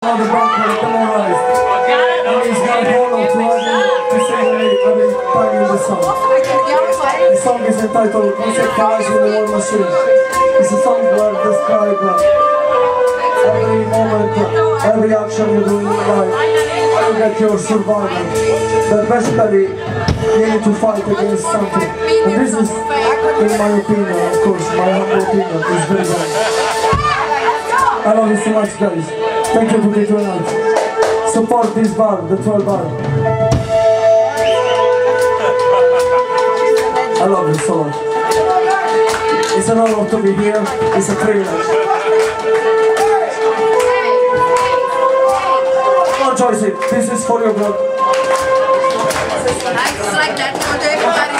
another band called Demoralized. And he's got Hollow to sing every time in the song. The song is entitled Conceptualizing the War Machine. It's a song where describe every moment, every action you do in your life, how you get your survival. That basically you need to fight against something. And this is, in my opinion, of course, my humble opinion, is very good. I love you so much, guys. Thank you to be tonight. Support this bar, the 12 bar. I love you so much. It's an honor to be here. It's a privilege. No choice it. This is for your blood. It's like that. Everybody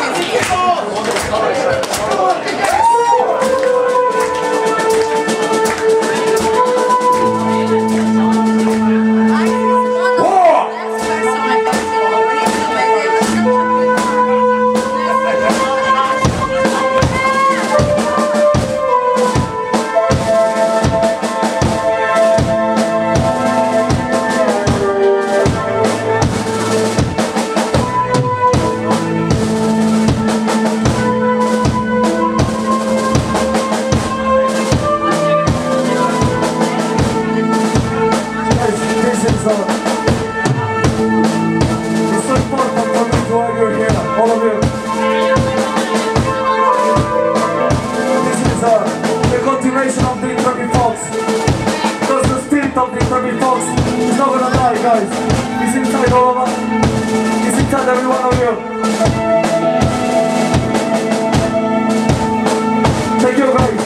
of the Intrepid Fox. Because the spirit of the Intrepid Fox is not gonna die, guys. It's inside all of us. It's inside every one of you. Thank you, guys.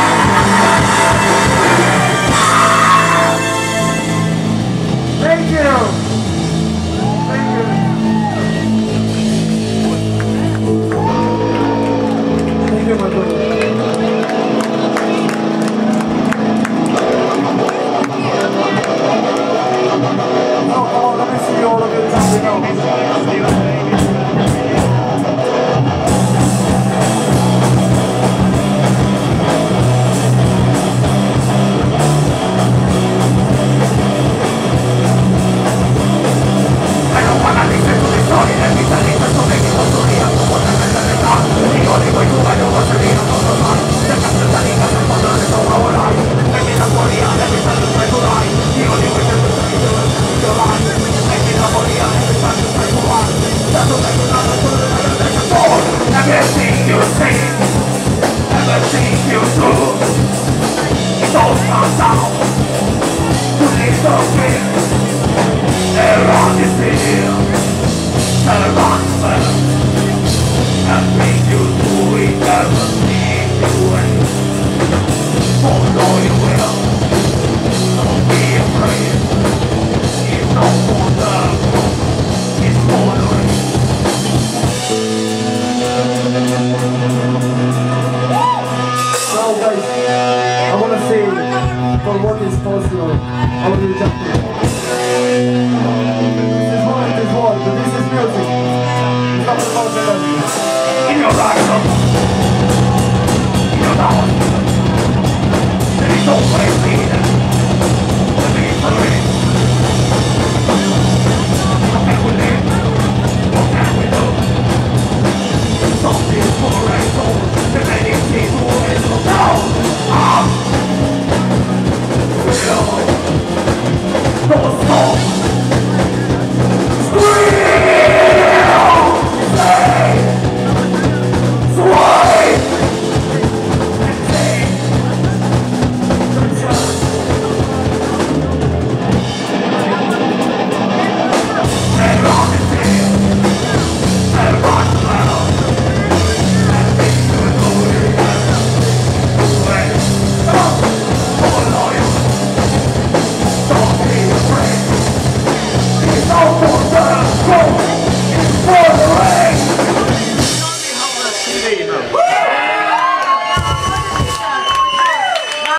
Thank you. for what is possible. I will reject it. This is war, it is war, but this is music. It's not about the melody. In your eyes, in your mouth, there is no place